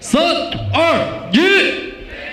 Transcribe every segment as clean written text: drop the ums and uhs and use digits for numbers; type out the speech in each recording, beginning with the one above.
3、2、1。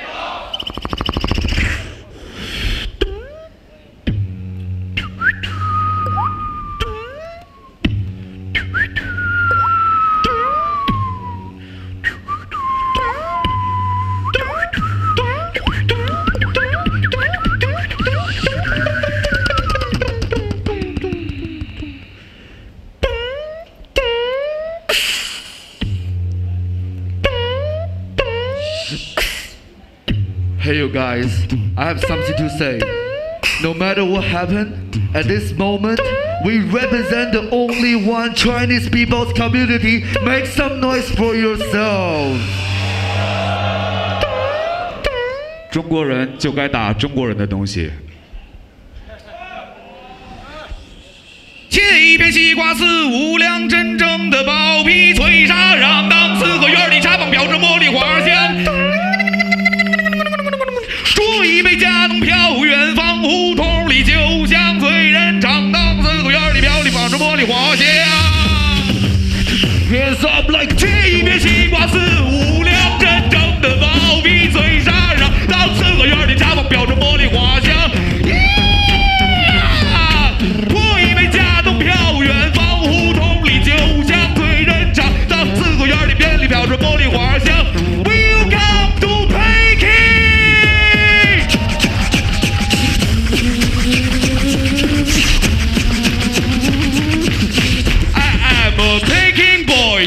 Hey you guys, I have something to say. No matter what happened, at this moment, we represent the only one Chinese people's community. Make some noise for yourselves. 中国人就该打中国人的东西。切一片西瓜丝5两，真正的包皮脆沙瓤，当四合院里茶坊飘着茉莉花香。 说一杯佳浓飘远方，胡同里酒香醉人肠，当四合院里飘里放着茉莉花香。Hands up like 切一片西瓜丝5两，真正的包皮脆沙瓤，当四合院里茶坊飘着茉莉花香。说一杯佳浓飘远方，胡同里酒香醉人肠，当四合院里边里飘着茉莉花香。Welcome to Peking。 Peking boy.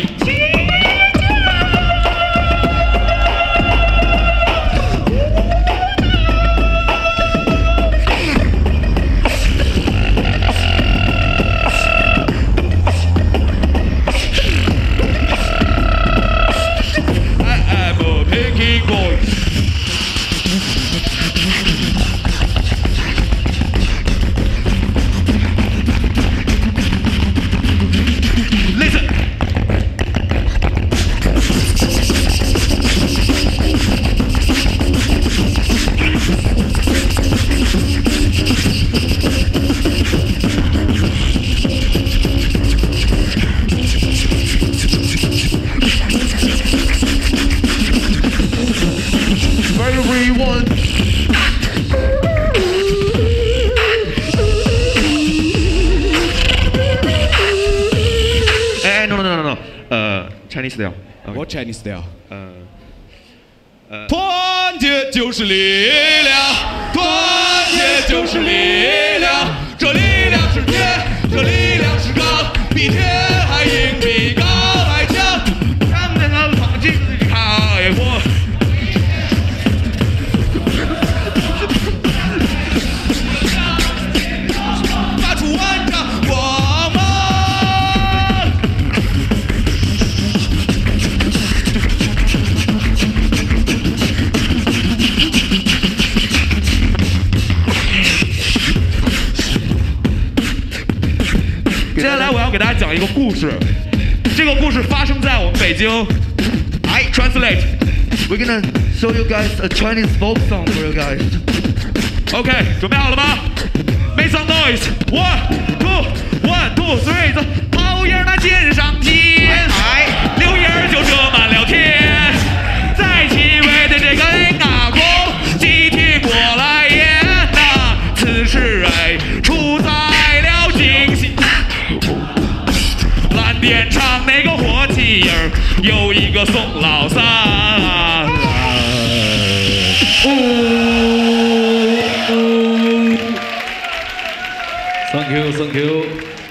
I am a Peking boy. Listen. Everyone. No. Chinese style. What Chinese style？ 团结就是力量，团结就是力量，这力量是铁，这力量是钢，比铁还硬，比钢还强。咱们的放弃开火。 发出万丈光芒。接下来我要给大家讲一个故事，这个故事发生在我们北京。I translate. We're gonna show you guys a Chinese folk song for you guys. OK， 准备好了吗 ？Make some noise. 1, 2, 3， 跑影那肩上天，柳叶就遮满了天，在气味的这个阿公集体过来演呐，此时出在了惊喜。蓝电厂那个火气影儿，有一个宋老三。 Thank you.